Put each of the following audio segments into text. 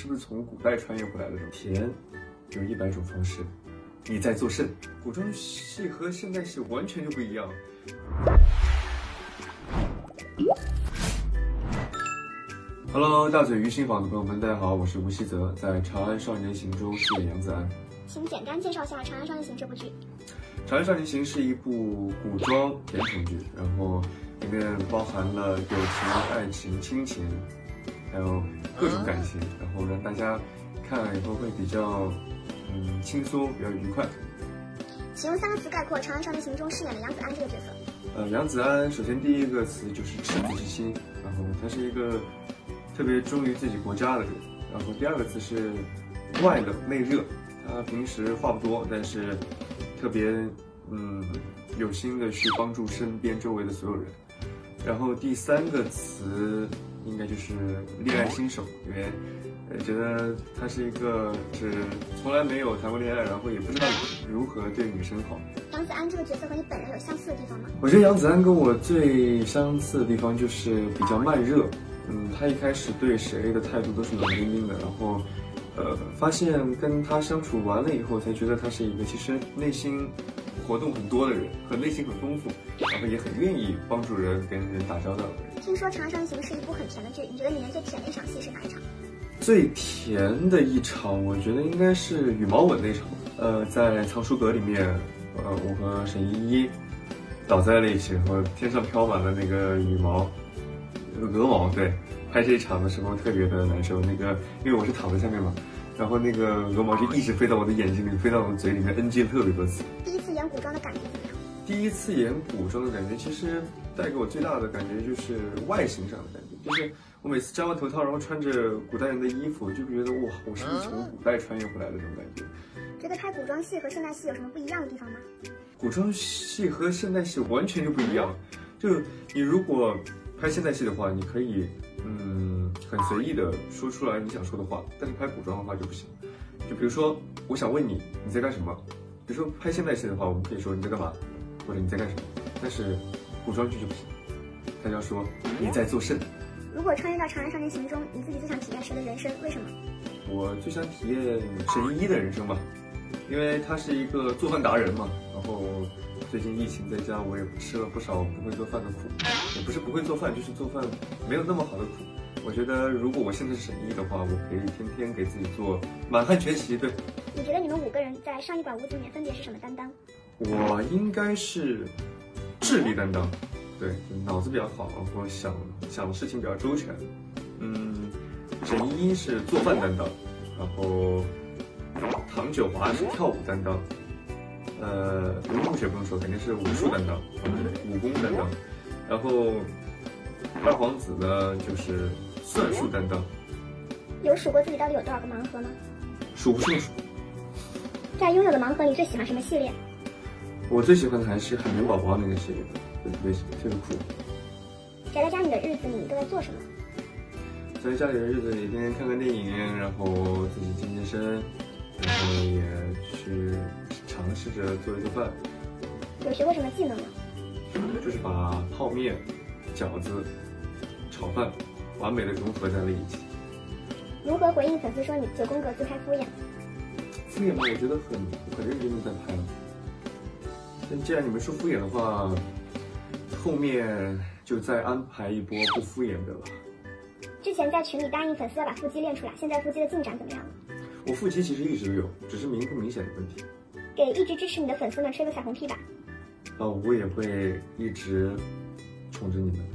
是不是从古代穿越回来的？甜有100种方式，你在作甚？古装戏和现代戏完全就不一样。Hello， 大嘴鱼新坊的朋友们，大家好，我是吴希泽，在《长安少年行》中饰演杨子安。 请简单介绍下《长安少年行》这部剧。《 长安少年行》是一部古装甜宠剧，然后里面包含了友情、爱情、亲情，还有各种感情，然后让大家看了以后会比较轻松，比较愉快。 请用3个词概括《长安少年行》中饰演的杨子安这个角色。 杨子安首先第一个词就是赤子之心，然后他是一个特别忠于自己国家的人，然后第2个词是外冷内热，他平时话不多，但是特别有心的去帮助身边周围的所有人。然后第3个词应该就是恋爱新手，因为觉得他是一个从来没有谈过恋爱，然后也不知道如何对女生好。 杨子安这个角色和你本人有相似的地方吗？ 我觉得杨子安跟我最相似的地方就是比较慢热。他一开始对谁的态度都是冷冰冰的，然后发现跟他相处完了以后，才觉得他是一个其实内心活动很多的人，和内心很丰富，然后也很愿意帮助人、跟人打交道的人。 听说《长安少年行》是一部很甜的剧，你觉得里面最甜的一场戏是哪一场？ 最甜的一场，我觉得应该是羽毛吻那场。在藏书阁里面，我和沈依依倒在了一起，然后天上飘满了那个羽毛。鹅毛，对，拍这一场的时候特别的难受。因为我是躺在下面嘛，然后那个鹅毛就一直飞到我的眼睛里，飞到我的嘴里面 NG 了特别多次。 第一次演古装的感觉怎么样？ 第一次演古装的感觉，其实带给我最大的感觉就是外形上的感觉，就是我每次摘完头套，然后穿着古代人的衣服，就觉得哇，我是不是从古代穿越回来的这种感觉。 觉得拍古装戏和现代戏有什么不一样的地方吗？ 古装戏和现代戏完全就不一样。就你如果拍现代戏的话，你可以很随意的说出来你想说的话，但是拍古装的话就不行。就比如说我想问你在干什么，比如说拍现代戏的话，我们可以说你在干嘛，或者你在干什么，但是古装剧就不行，大家说你在作甚。 如果穿越到《长安少年行》中，你自己最想体验谁的人生？为什么？ 我最想体验沈依依的人生吧，因为她是一个做饭达人嘛，然后最近疫情在家，我也吃了不少不会做饭的苦，也不是不会做饭，就是做饭没有那么好的苦。我觉得如果我现在是沈依的话，我可以天天给自己做满汉全席。对，你觉得你们5个人在上一馆屋子里面分别是什么担当？ 我应该是智力担当，对，脑子比较好，然后想的事情比较周全。沈依是做饭担当，然后唐九华是跳舞担当。刘同学不用说，肯定是武术担当，武功担当。然后二皇子呢，就是算术担当。 有数过自己到底有多少个盲盒吗？ 数不胜数。 在拥有的盲盒，你最喜欢什么系列？ 我最喜欢的还是海绵宝宝那个系列的，特别酷。 宅在家里的日子，你都在做什么？ 在家里的日子里，天天看看电影，然后自己健健身，然后也去尝试着做一做饭。 有学过什么技能吗？ 就是把泡面、饺子、炒饭完美的融合在了一起。 如何回应粉丝说你9宫格自拍敷衍？ 敷衍吗？我觉得很认真的在拍了。但既然你们说敷衍的话，后面就再安排一波不敷衍的了。 之前在群里答应粉丝要把腹肌练出来，现在腹肌的进展怎么样了？ 我腹肌其实一直都有，只是明不明显的问题。 给一直支持你的粉丝们吹个彩虹屁吧。 我也会一直宠着你们。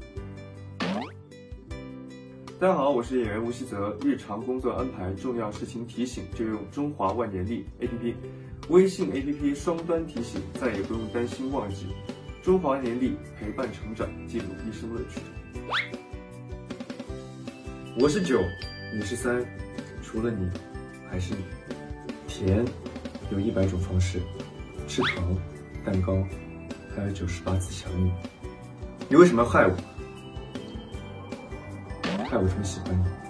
大家好，我是演员吴希泽。日常工作安排、重要事情提醒就用中华万年历 APP， 微信 APP 双端提醒，再也不用担心忘记。中华万年历陪伴成长，记录一生乐趣。我是9，你是3，除了你还是你。甜有100种方式，吃糖、蛋糕，还有98次想你。你为什么要害我？害我这么喜欢你？